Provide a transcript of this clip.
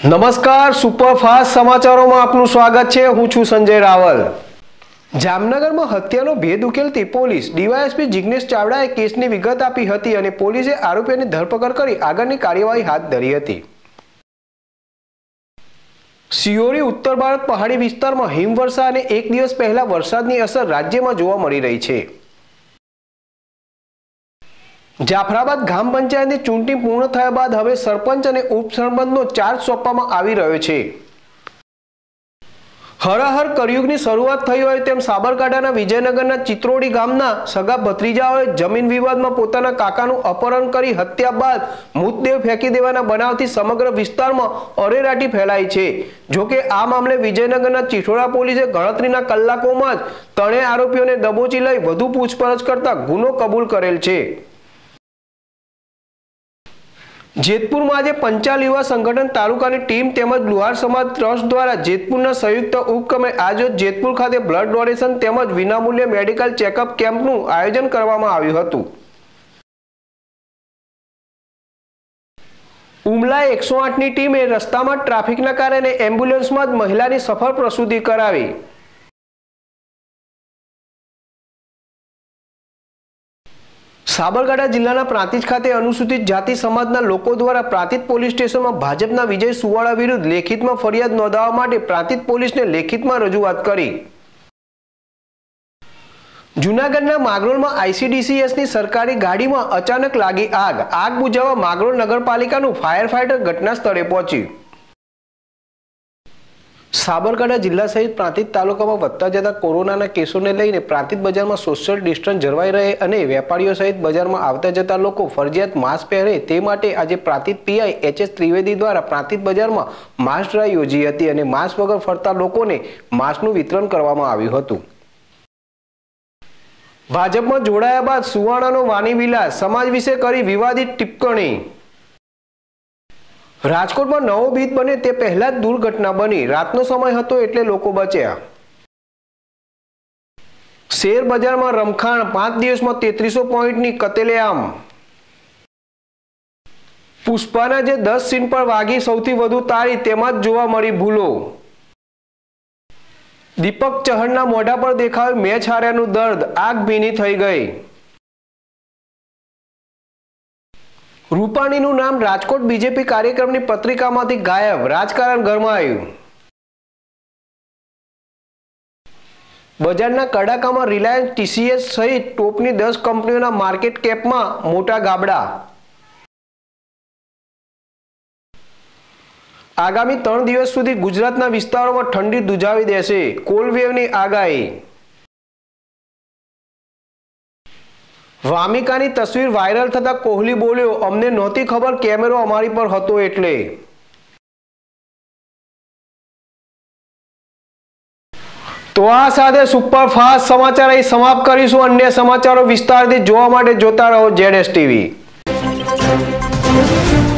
નમસ્કાર, સુપરફાસ્ટ સમાચારોમાં આપનું સ્વાગત છે। હું છું સંજય રાવલ। જામનગરમાં હત્યાનો ભેદ ઉકેલતી પોલીસ ડીવાયએસપી જિગ્નેશ ચાવડાએ કેસની વિગત આપી હતી અને પોલીસે આરોપીઓની ધરપકડ કરી આગળની કાર્યવાહી હાથ ધરી હતી। શિયોરી ઉત્તર ભારત પહાડી વિસ્તારમાં હિમવર્ષા અને એક દિવસ પહેલા વરસાદની અસર રાજ્યમાં જોવા મળી રહી છે। જાફરાબાદ ગ્રામ પંચાયતની ચૂંટણી પૂર્ણ થયા બાદ હવે સરપંચ અને ઉપસરપંચનો ચાર્જ સોંપવામાં આવી રહ્યો છે। હરાહર કળયુગની શરૂઆત થઈ હોય તેમ સાબરકાંઠાના વિજયનગરના ચિત્રોડી ગામના સગા ભત્રીજાઓએ જમીન વિવાદમાં પોતાના કાકાનું અપહરણ કરી હત્યા બાદ મૃતદેહ ફેંકી દેવાના બનાવથી સમગ્ર વિસ્તારમાં અરેરાટી ફેલાઈ છે। જોકે આ મામલે વિજયનગરના ચિઠોડા પોલીસે ગણતરીના કલાકોમાં જ ત્રણેય આરોપીઓને દબોચી લઈ વધુ પૂછપરછ કરતા ગુનો કબૂલ કરેલ છે। જેતપુરમાં આજે પંચાલ યુવા સંગઠન તાલુકાની ટીમ તેમજ લુહાર સમાજ ટ્રસ્ટ દ્વારા જેતપુરના સંયુક્ત ઉપક્રમે આજે જેતપુર ખાતે બ્લડ ડોનેશન તેમજ વિનામૂલ્યે મેડિકલ ચેકઅપ કેમ્પનું આયોજન કરવામાં આવ્યું હતું। ઉમલા 108ની ટીમે રસ્તામાં ટ્રાફિકના કારણે એમ્બ્યુલન્સમાં જ મહિલાની સફળ પ્રસૂતિ કરાવી। સાબરકાંઠા જિલ્લાના પ્રાંતિજ ખાતે અનુસૂચિત જાતિ સમાજના લોકો દ્વારા પ્રાંતિજ પોલીસ સ્ટેશનમાં ભાજપના વિજય સુવાળા વિરુદ્ધ લેખિતમાં ફરિયાદ નોંધાવવા માટે પ્રાંતિજ પોલીસને લેખિતમાં રજૂઆત કરી। જૂનાગઢના માગરોળમાં આઈસીડીસીએસની સરકારી ગાડીમાં અચાનક લાગી આગ। આગ બુઝાવવા માગરોળ નગરપાલિકાનું ફાયર ફાઈટર ઘટના સ્થળે પહોંચ્યું। સાબરકાંઠા જિલ્લા સહિત પ્રાંતિજ તાલુકામાં વધતા જતા કોરોનાના કેસોને લઈને પ્રાંતિજ બજારમાં સોશિયલ ડિસ્ટન્સ જળવાઈ રહે અને વેપારીઓ સહિત બજારમાં આવતા જતા લોકો ફરજિયાત માસ્ક પહેરે તે માટે આજે પ્રાંતિજ પીઆઈ એચએસ ત્રિવેદી દ્વારા પ્રાંતિજ બજારમાં માસ્ક ડ્રાઈવ યોજી હતી અને માસ્ક વગર ફરતા લોકોને માસ્કનું વિતરણ કરવામાં આવ્યું હતું। ભાજપમાં જોડાયા બાદ સુવાણાનો વાની વિલાસ સમાજ વિશે કરી વિવાદિત ટિપ્પણી। રાજકોટમાં નવો બ્રિજ બને તે પહેલા જ દુર્ઘટના બની। રાતનો સમય હતો એટલે લોકો બચ્યા। શેર બજારમાં રમખાણ, 5 દિવસમાં 3300 પોઈન્ટની કતલેઆમ। પુષ્પાના જે 10 સીન પર વાગી સૌથી વધુ તાળી તેમાં જ જોવા મળી ભૂલો। દીપક ચહરના મોઢા પર દેખાયું મેચ હાર્યાનું દર્દ, આગ ભીની થઈ ગઈ। રૂપાણીનું નામ રાજકોટ બીજેપી કાર્યક્રમની પત્રિકામાંથી ગાયબ, રાજકારણ ગરમાયું। બજારના કડાકામાં રિલાયન્સ, ટીસીએસ સહિત ટોપની 10 કંપનીઓના માર્કેટ કેપમાં મોટા ગાબડા। આગામી 3 દિવસ સુધી ગુજરાતના વિસ્તારોમાં ઠંડી ધુજાવી દેશે, કોલ્ડ વેવની આગાહી। વામિકાની તસવીર વાયરલ થતા કોહલી બોલ્યો, અમને નહોતી ખબર કેમેરો અમારી પર હતો એટલે। તો આ સાથે સુપરફાસ્ટ સમાચાર અહીં સમાપ્ત કરીશું। અન્ય સમાચારો વિસ્તારથી જોવા માટે જોતા રહો ZS TV।